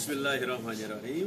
बिस्मिल्लाहिर्रहमानिर्रहीम।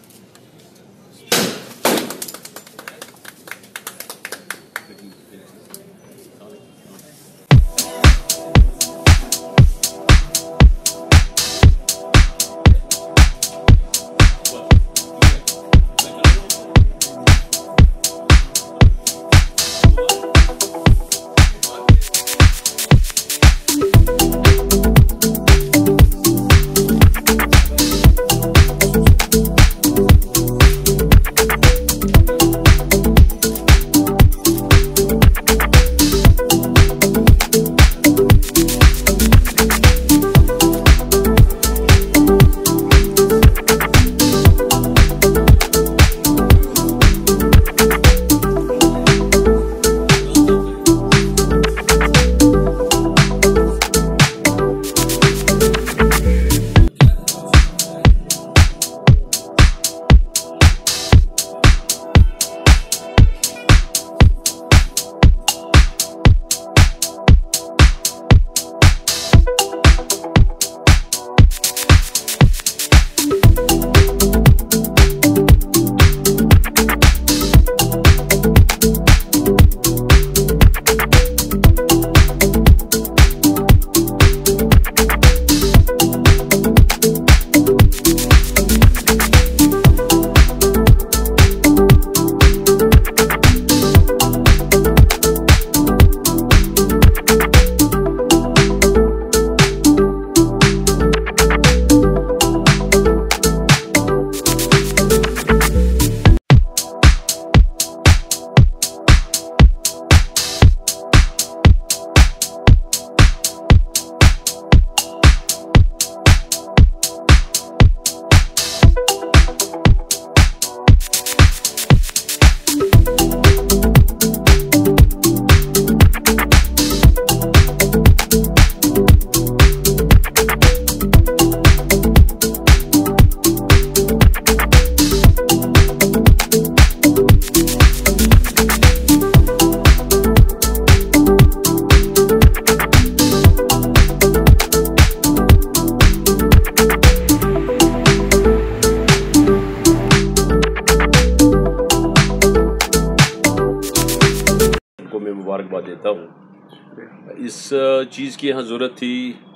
मैं मुबारकबाद देता हूँ। इस चीज़ की यहाँ ज़रूरत थी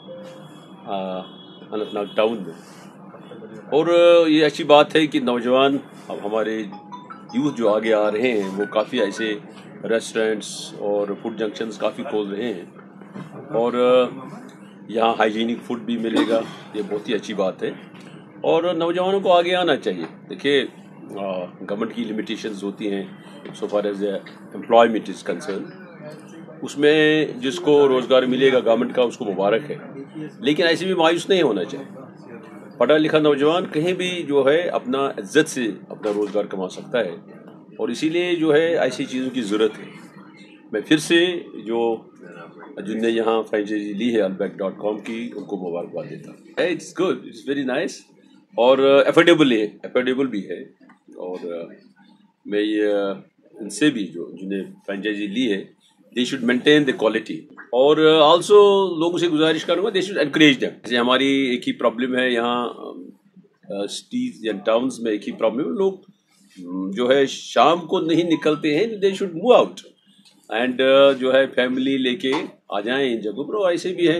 अनंतनाग टाउन में, और ये अच्छी बात है कि नौजवान अब हमारे यूथ जो आगे आ रहे हैं वो काफ़ी ऐसे रेस्टोरेंट्स और फूड जंक्शंस काफ़ी खोल रहे हैं, और यहाँ हाइजीनिक फूड भी मिलेगा। ये बहुत ही अच्छी बात है और नौजवानों को आगे आना चाहिए। देखिए, गवर्नमेंट की लिमिटेशंस होती हैं so far as employment is concern. उसमें जिसको रोज़गार मिलेगा गवर्नमेंट का उसको मुबारक है, लेकिन ऐसे भी मायूस नहीं होना चाहिए। पढ़ा लिखा नौजवान कहीं भी जो है अपना इज्जत से अपना रोज़गार कमा सकता है, और इसीलिए जो है ऐसी चीज़ों की ज़रूरत है। मैं फिर से जो जिनने यहाँ फ्रेंचाइजी ली है albak.com की, उनको मुबारकबाद देता हूँ। It's good, it's very nice और एफोर्डेबल भी है। और मैं ये इनसे भी जो जिन्हें फ्रेंचाइजी ली है, they should maintain the quality, और आल्सो लोगों से गुजारिश करूँगा दे शुड एनकरेज देम। जैसे हमारी एक ही प्रॉब्लम है यहाँ सिटीज या टाउन्स में, एक ही प्रॉब्लम है, लोग जो है शाम को नहीं निकलते हैं। They should move out and जो है फैमिली लेके आ जाएं इन जगहों पर। ऐसे भी है,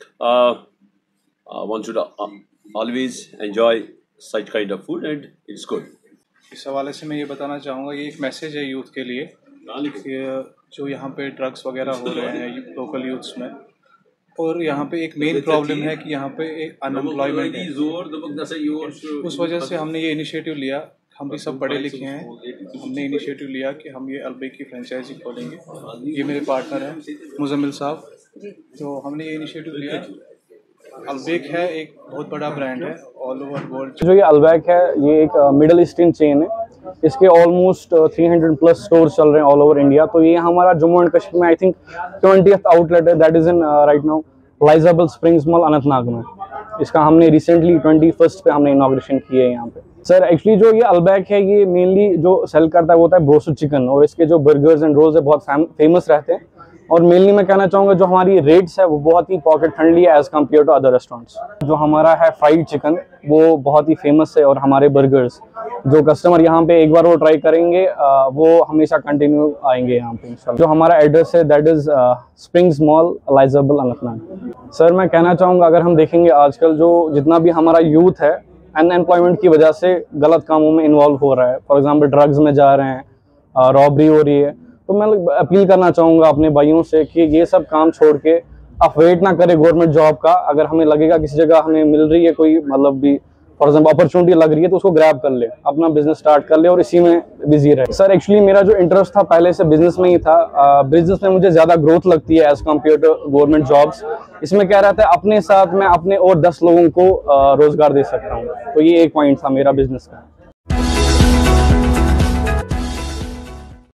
one should always enjoy such kind of food and it's good. इस हवाले से मैं ये बताना चाहूँगा, ये एक मैसेज है यूथ के लिए कि जो यहाँ पे ड्रग्स वगैरह हो रहे हैं लोकल यूथ्स में, और यहाँ पे एक मेन प्रॉब्लम है कि यहाँ पे एक अनएम्प्लॉयमेंट है। उस वजह से हमने ये इनिशिएटिव लिया। हम भी सब पढ़े लिखे हैं, हमने इनिशिएटिव लिया कि हम ये albak की फ्रेंचाइजी खोलेंगे। ये मेरे पार्टनर हैं मुजम्मिल साहब, तो हमने ये इनिशिएटिव लिया। albak है एक बहुत बड़ा ब्रांड है ऑल ओवर वर्ल्ड। जो ये albak है ये एक मिडल ईस्टर्न चेन है। इसके ऑलमोस्ट 300 प्लस स्टोर चल रहे हैं ऑल ओवर इंडिया। तो ये हमारा जम्मू एंड कश्मीर में आई थिंक 20th आउटलेट है, that is in right now Lazibal Springs mall Anantnag में। इसका हमने रिसेंटली 21st पे हमने इनॉग्रेशन किया है यहाँ पे। सर एक्चुअली जो ये albak है ये मेनली जो सेल करता है वो होता है ब्रोस्टेड चिकन, और इसके जो बर्गर्स एंड रोल्स है बहुत फेमस रहते हैं। और मेनली मैं कहना चाहूँगा जो हमारी रेट्स है वो बहुत ही पॉकेट फ्रेंडली है as compared to other restaurants. जो हमारा है फ्राइड चिकन वो बहुत ही फेमस है, और हमारे बर्गर्स जो कस्टमर यहाँ पे एक बार वो ट्राई करेंगे वो हमेशा कंटिन्यू आएंगे यहाँ पे इंशाल्लाह। जो हमारा एड्रेस है that is Springs mall, Lazibal, Anantnag. Sir मैं कहना चाहूँगा अगर हम देखेंगे आजकल जो जितना भी हमारा यूथ है अनएम्प्लॉयमेंट की वजह से गलत कामों में इन्वॉल्व हो रहा है, फॉर एग्जांपल ड्रग्स में जा रहे हैं, रॉबरी हो रही है, तो मैं अपील करना चाहूँगा अपने भाइयों से कि ये सब काम छोड़ के आप वेट ना करें गवर्नमेंट जॉब का। अगर हमें लगेगा किसी जगह हमें मिल रही है कोई मतलब भी फॉर एग्जाम्पल अपॉर्चुनिटी लग रही है तो उसको ग्रैब कर ले, अपना बिजनेस स्टार्ट कर ले और इसी में बिजी रहे। सर एक्चुअली मेरा जो इंटरेस्ट था पहले से बिजनेस में ही था। बिजनेस में मुझे ज़्यादा ग्रोथ लगती है as compared to government jobs. इसमें क्या रहता है अपने साथ मैं अपने और 10 लोगों को रोजगार दे सकता हूँ, तो ये एक पॉइंट था मेरा बिजनेस का।